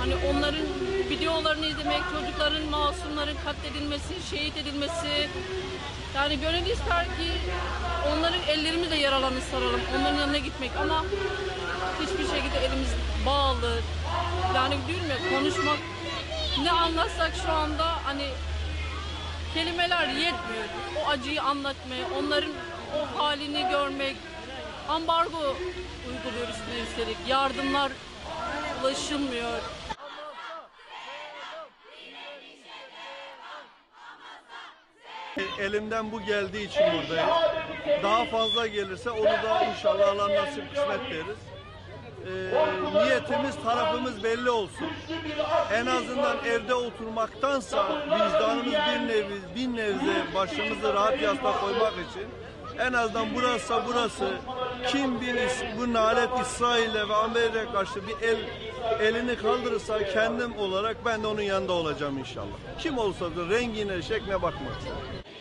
Hani onların videolarını izlemek, çocukların, masumların katledilmesi, şehit edilmesi. Yani gönül ister ki onların ellerimizle yaralarını saralım, onların yanına gitmek ama hiçbir şekilde elimiz bağlı. Yani diyorum ya, konuşmak, ne anlatsak şu anda hani kelimeler yetmiyor. O acıyı anlatmaya, onların o halini görmek. Ambargo uyguluyoruz üstelik. Yardımlar ulaşılmıyor. Elimden bu geldiği için buradayım. Daha fazla gelirse onu da inşallah Allah nasip kısmet deriz. Niyetimiz, tarafımız belli olsun. En azından evde oturmaktansa vicdanımız bir nebze başımızı rahat yastığa koymak için en azından burası kim bu nalet İsrail'e ve Amerika'ya karşı bir elini kaldırırsa kendim olarak ben de onun yanında olacağım inşallah. Kim olsa da rengine, şekline bakmak.